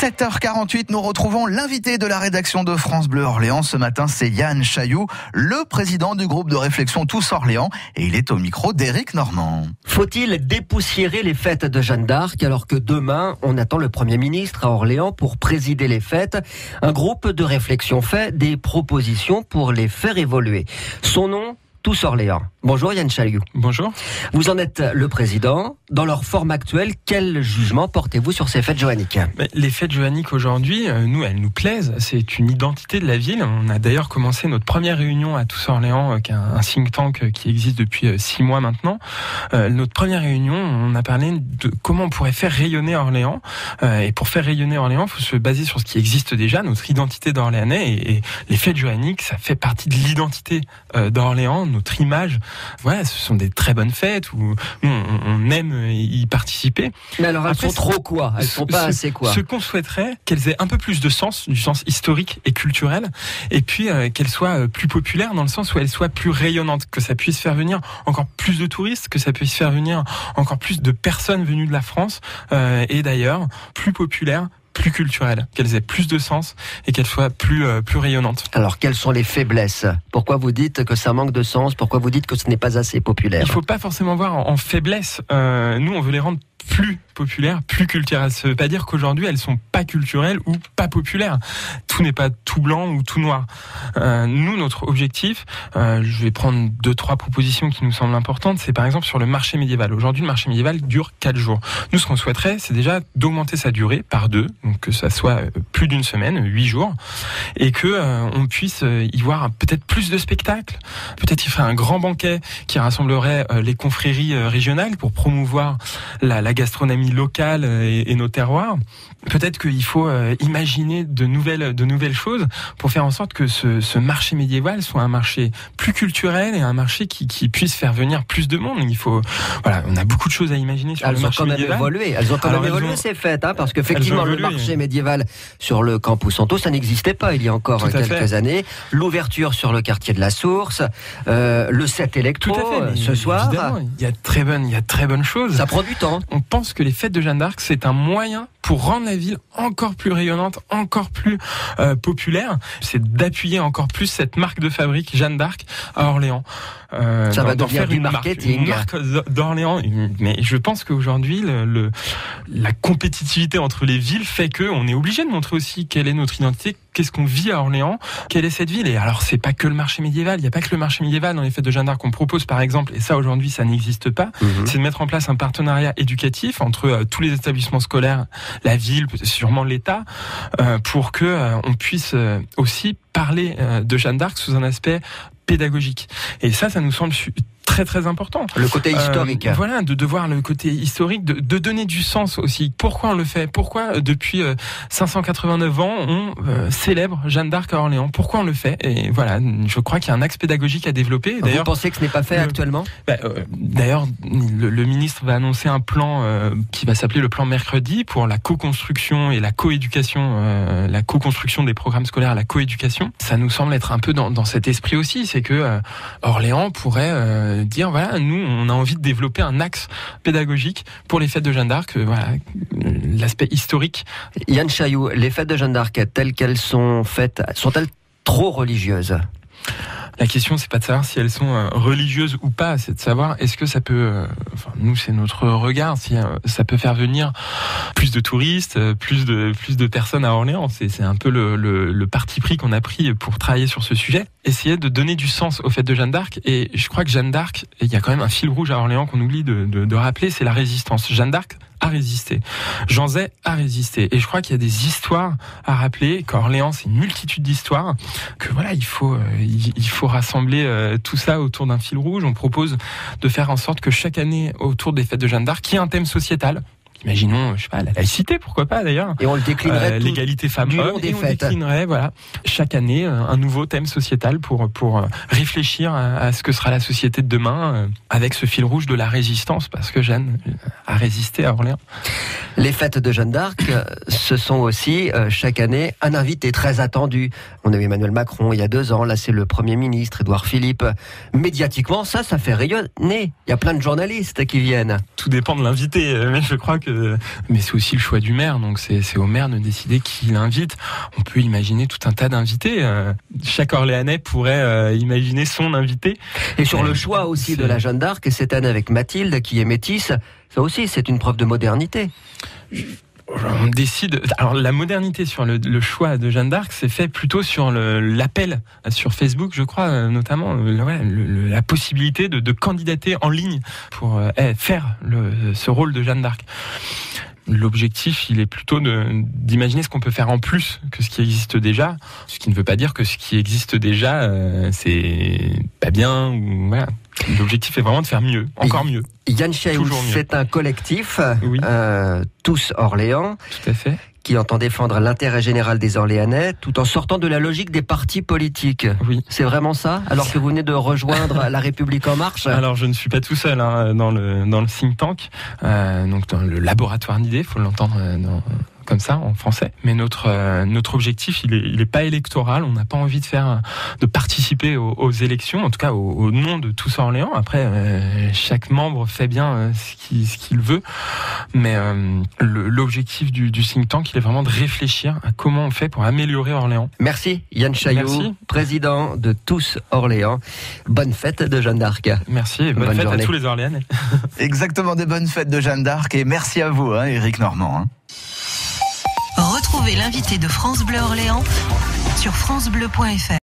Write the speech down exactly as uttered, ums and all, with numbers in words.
sept heures quarante-huit, nous retrouvons l'invité de la rédaction de France Bleu Orléans. Ce matin, c'est Yann Chailloux, le président du groupe de réflexion Tous Orléans, et il est au micro d'Éric Normand. Faut-il dépoussiérer les fêtes de Jeanne d'Arc alors que demain, on attend le Premier ministre à Orléans pour présider les fêtes? Un groupe de réflexion fait des propositions pour les faire évoluer. Son nom, Tous Orléans. Bonjour Yann Chailloux. Bonjour. Vous en êtes le président. Dans leur forme actuelle, quel jugement portez-vous sur ces fêtes johanniques ? Les fêtes johanniques aujourd'hui, nous, elles nous plaisent. C'est une identité de la ville. On a d'ailleurs commencé notre première réunion à Tous Orléans, qui est un think tank qui existe depuis six mois maintenant. Euh, notre première réunion, on a parlé de comment on pourrait faire rayonner Orléans. Euh, et pour faire rayonner Orléans, il faut se baser sur ce qui existe déjà, notre identité d'Orléanais. Et, et les fêtes johanniques, ça fait partie de l'identité euh, d'Orléans, notre image. Voilà, ce sont des très bonnes fêtes où nous, on, on aime y participer. Mais alors, elles Après, sont trop quoi ? Elles sont pas ce, assez quoi ? Ce qu'on souhaiterait, qu'elles aient un peu plus de sens, du sens historique et culturel, et puis euh, qu'elles soient plus populaires dans le sens où elles soient plus rayonnantes, que ça puisse faire venir encore plus de touristes, que ça puisse faire venir encore plus de personnes venues de la France, euh, et d'ailleurs, plus populaires, plus culturelles, qu'elles aient plus de sens et qu'elles soient plus euh, plus rayonnantes. Alors, quelles sont les faiblesses ? Pourquoi vous dites que ça manque de sens ? Pourquoi vous dites que ce n'est pas assez populaire ? Il ne faut pas forcément voir en, en faiblesse. Euh, nous, on veut les rendre plus populaires, plus culturelles. Ça ne veut pas dire qu'aujourd'hui, elles sont pas culturelles ou pas populaires. Tout n'est pas tout blanc ou tout noir. Euh, nous, notre objectif, euh, je vais prendre deux, trois propositions qui nous semblent importantes. C'est par exemple sur le marché médiéval. Aujourd'hui, le marché médiéval dure quatre jours. Nous, ce qu'on souhaiterait, c'est déjà d'augmenter sa durée par deux, donc que ça soit plus d'une semaine, huit jours, et que euh, on puisse y voir peut-être plus de spectacles. Peut-être y faire un grand banquet qui rassemblerait euh, les confréries euh, régionales pour promouvoir la, la gastronomie locale et, et nos terroirs. Peut-être qu'il faut euh, imaginer de nouvelles, de nouvelles choses pour faire en sorte que ce, ce marché médiéval soit un marché plus culturel et un marché qui, qui puisse faire venir plus de monde. Il faut, voilà, on a beaucoup de choses à imaginer sur elles le marché médiéval. Elles ont quand même évolué. Elles ont quand Alors, même évolué ont, ces fêtes, hein, parce qu'effectivement le marché hein. médiéval sur le campus Santo, ça n'existait pas il y a encore Tout quelques fait. années. L'ouverture sur le quartier de la Source, euh, le set électro Tout à fait, ce soir. Il y a très bonnes, il y a très bonnes choses. Ça prend du temps. On pense que les fêtes de Jeanne d'Arc, c'est un moyen pour rendre la ville encore plus rayonnante, encore plus euh, populaire. C'est d'appuyer encore plus cette marque de fabrique Jeanne d'Arc à Orléans. Euh, ça va devenir du une marketing. Marque, une marque d'Orléans. Mais je pense qu'aujourd'hui, le, le, la compétitivité entre les villes fait qu'on est obligé de montrer aussi quelle est notre identité, qu'est-ce qu'on vit à Orléans, quelle est cette ville. Et alors, c'est pas que le marché médiéval. Il n'y a pas que le marché médiéval dans les fêtes de Jeanne d'Arc qu'on propose, par exemple, et ça, aujourd'hui, ça n'existe pas. Mmh. C'est de mettre en place un partenariat éducatif entre euh, tous les établissements scolaires, la ville, sûrement l'État, euh, pour que euh, on puisse euh, aussi parler euh, de Jeanne d'Arc sous un aspect pédagogique. Et ça, ça nous semble très très important. Le côté historique. Euh, voilà, de, de voir le côté historique, de, de donner du sens aussi. Pourquoi on le fait ? Pourquoi depuis euh, cinq cent quatre-vingt-neuf ans on euh, célèbre Jeanne d'Arc à Orléans ? Pourquoi on le fait ? Et voilà, je crois qu'il y a un axe pédagogique à développer. D'ailleurs, vous pensez que ce n'est pas fait le, actuellement ? bah, euh, D'ailleurs, le, le ministre va annoncer un plan euh, qui va s'appeler le plan mercredi pour la co-construction et la co-éducation, euh, la co-construction des programmes scolaires, la co-éducation. Ça nous semble être un peu dans, dans cet esprit aussi, c'est que euh, Orléans pourrait euh, dire voilà, nous on a envie de développer un axe pédagogique pour les fêtes de Jeanne d'Arc, euh, voilà, l'aspect historique. Yann Chailloux, les fêtes de Jeanne d'Arc telles qu'elles sont faites, sont-elles trop religieuses ? La question, c'est pas de savoir si elles sont euh, religieuses ou pas, c'est de savoir est-ce que ça peut, euh, enfin nous c'est notre regard, si euh, ça peut faire venir plus de touristes, euh, plus de plus de personnes à Orléans. C'est c'est un peu le, le, le parti pris qu'on a pris pour travailler sur ce sujet. Essayer de donner du sens aux fêtes de Jeanne d'Arc. Et je crois que Jeanne d'Arc, il y a quand même un fil rouge à Orléans qu'on oublie de, de, de rappeler, c'est la résistance. Jeanne d'Arc a résisté. Jean Zay a résisté. Et je crois qu'il y a des histoires à rappeler, qu'Orléans, c'est une multitude d'histoires, que voilà, il faut, euh, il, il faut rassembler euh, tout ça autour d'un fil rouge. On propose de faire en sorte que chaque année, autour des fêtes de Jeanne d'Arc, il y ait un thème sociétal. Imaginons, je sais pas, la laïcité, pourquoi pas d'ailleurs. Et on le déclinerait euh, l'égalité femmes-hommes. Et on déclinerait, voilà, chaque année un nouveau thème sociétal pour pour réfléchir à, à ce que sera la société de demain, euh, avec ce fil rouge de la résistance, parce que Jeanne a résisté à Orléans. Les fêtes de Jeanne d'Arc, ce sont aussi euh, chaque année un invité très attendu. On a eu Emmanuel Macron il y a deux ans, là c'est le Premier ministre Édouard Philippe. Médiatiquement, ça, ça fait rayonner. Il y a plein de journalistes qui viennent. Tout dépend de l'invité, mais je crois que de, mais c'est aussi le choix du maire. Donc c'est, c'est au maire de décider qui il invite. On peut imaginer tout un tas d'invités. Euh, chaque Orléanais pourrait euh, imaginer son invité. Et sur le choix aussi c'est... de la Jeanne d'Arc, et cette année avec Mathilde qui est métisse, ça aussi c'est une preuve de modernité. On décide. Alors la modernité sur le, le choix de Jeanne d'Arc, c'est fait plutôt sur le, l'appel sur Facebook, je crois, notamment le, le, la possibilité de, de candidater en ligne pour euh, faire le, ce rôle de Jeanne d'Arc. L'objectif, il est plutôt de, d'imaginer ce qu'on peut faire en plus que ce qui existe déjà, ce qui ne veut pas dire que ce qui existe déjà, euh, c'est pas bien. Ou, voilà. L'objectif est vraiment de faire mieux, encore mieux. Yann Chailloux, c'est un collectif, oui. euh, Tous Orléans, tout à fait, qui entend défendre l'intérêt général des Orléanais, tout en sortant de la logique des partis politiques. Oui. C'est vraiment ça, alors que vous venez de rejoindre La République En Marche? Alors je ne suis pas tout seul hein, dans le dans le think tank, euh, donc dans le laboratoire d'idées, faut l'entendre dans, comme ça en français. Mais notre euh, notre objectif, il est il est pas électoral. On n'a pas envie de faire de participer aux, aux élections, en tout cas au, au nom de Tous Orléans. Après, euh, chaque membre fait bien euh, ce qu'il ce qu'il veut, mais euh, le, l'objectif du, du think tank, il est vraiment de réfléchir à comment on fait pour améliorer Orléans. Merci Yann Chailloux, Merci. président de Tous Orléans. Bonne fête de Jeanne d'Arc. Merci et bonne, bonne fête journée à tous les Orléanais. Exactement, des bonnes fêtes de Jeanne d'Arc et merci à vous, hein, Éric Normand. Hein. Retrouvez l'invité de France Bleu Orléans sur francebleu point f r.